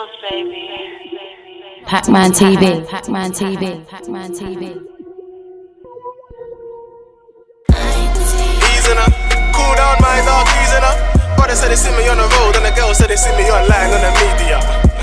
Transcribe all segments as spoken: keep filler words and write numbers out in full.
pills, baby. Pac-Man T V, Pac-Man T V, Pac-Man T V. Easing up, cool down my dog, easing up. Brother said they see me on the road, and the girl said they see me online on the media.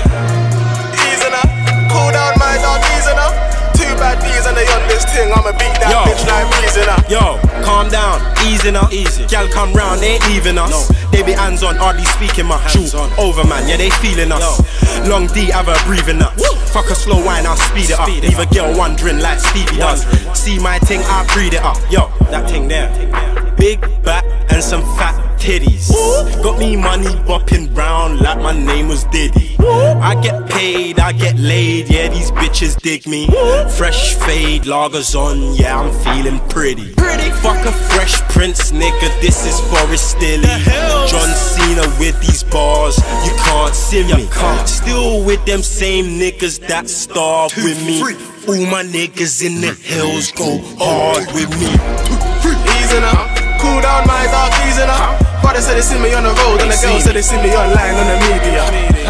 Easing up, cool down my dog, easing up. Two bad D's and they on this thing, I'ma beat that yo. Bitch like breezing up. Yo, calm down, easing up. Easy. Gal come round, they ain't leaving us. No. They be hands on, hardly speaking much. Hands on. Over man, yeah they feeling us. Yo. Long D, have her breathing up. Woo. Fuck a slow wine, I'll speed it speed up. It Leave up. A girl wondering like Stevie does. See my ting, I breed it up. Yo, that ting there. Big back and some fat titties. Ooh. Got me money bopping round like my name was Diddy. Ooh. I get paid, I get laid, yeah these bitches dig me. Ooh. Fresh fade, lagers on, yeah I'm feeling pretty. Pretty. Fuck a Fresh Prince nigga, this is Forrest Stilly. John Cena with these bars, you can't see me. Can't. Still with them same niggas that starve with me. Free. All my niggas in the hills go hard with me. Easing up, cool down my dog, easing up. Brother said they see me on the road, and the girl said they see me online on the media.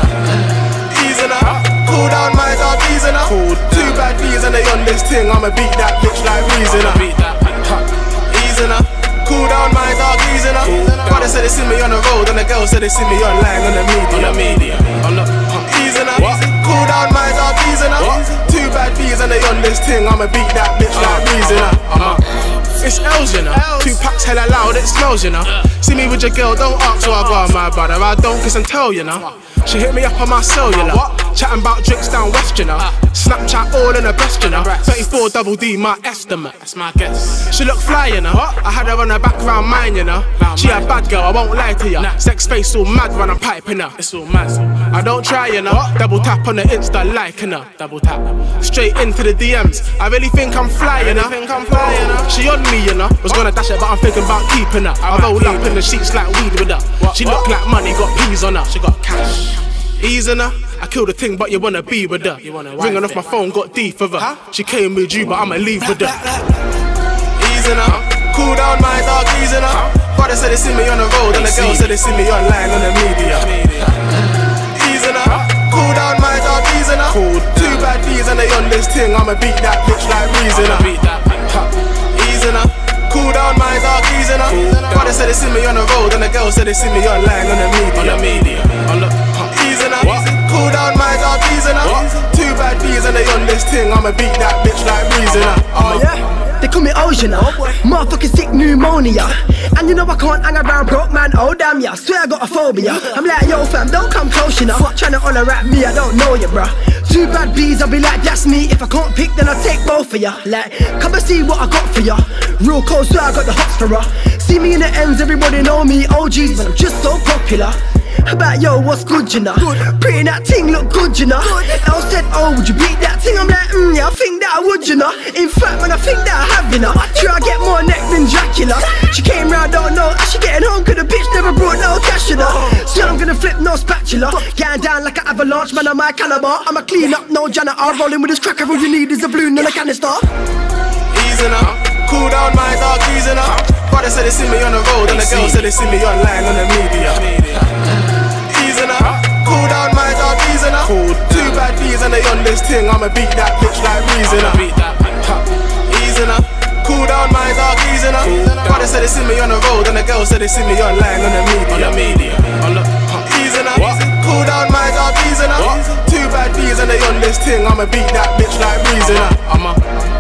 Easing up, cool down my dog, easing up. Two bad D's and they on this thing, I'ma beat that bitch like breezing up. Easing up, cool down my dog, easing up. Brother said they see me on the road, and the girl said they see me online on the media. Easing up, cool down my dog, easing up. Two bad D's and they on this thing, I'ma beat that bitch like breezing up. It's L's, you know. Two packs hella loud, it smells, you know. See me with your girl, don't ask where I got my brother. I don't kiss and tell, you know. She hit me up on my cellular, chatting about drinks down west, you know. Snapchat all in her breast, you know. thirty-four double D, my estimate. That's my guess. She look fly, you know. I had her on her back around mine, you know. She a bad girl, I won't lie to ya. Sex face all mad when I'm piping her. It's all mad. I don't try, you know. Double tap on the Insta, liking her. Double tap. Straight into the D Ms. I really think I'm fly, you know. She on me, you know. Was gonna dash it, but I'm thinking about keeping her. I roll up in the sheets like weed with her. She look like money, got peas on her. She got cash. Easing her, I killed the thing, but you wanna be with her. Ringing off my phone, got deep with her. She came with you, but I'ma leave with her. Easing her, cool down my dog, easing her. Brother said they see me on the road, and the girl said they see me online on the media. Easing her, cool down my dog, easing her. Two bad D's and they on this thing, I'ma beat that bitch like breezing her. Easing her, cool down my dog, easing her. Brother said they see me on the road, and the girl said they see me online on the media. Easing her, cool down my dog, easing her. Two bad D's and they on this thing, I'ma beat that bitch like breezing her. Oh yeah, they call me Ocean now. Motherfucking sick pneumonia. And you know I can't hang around broke man, oh damn ya. Swear I got a phobia. I'm like yo fam, don't come close you know. Tryna honour at me, I don't know ya bruh. Two bad B's, I'll be like that's me. If I can't pick then I'll take both of ya. Like, come and see what I got for ya. Real cold, swear I got the hots for her. See me in the ends, everybody know me, O Gs, but I'm just so popular. About yo, what's good, you know? Pretty that ting look good, you know? Elle said, oh, would you beat that ting? I'm like, mm, yeah, I think that I would, you know? In fact, man, I think that I have, you know? Sure, I get more neck than Dracula. She came round, don't know how she getting home, cause the bitch never brought no cash, you know? So I'm gonna flip no spatula. Getting down like an avalanche, man, I'm my caliber. I'ma clean up, no janitor. Rolling with this cracker, all you need is a balloon and a canister. Easing up, cool down my dog, easing up. Brother said they see me on the road, and the girl said they see me online on the media. Easing up, cool down my dog, easing up. Two bad D's and they on this thing, I'ma beat that bitch like breezing up. Easing up, cool down my dog, easing up. Brother said they see me on the road, and the girl said they see me online on the media. Easing up, cool down my dog, easing up. Two bad D's and they on this thing, I'ma beat that bitch like breezing up.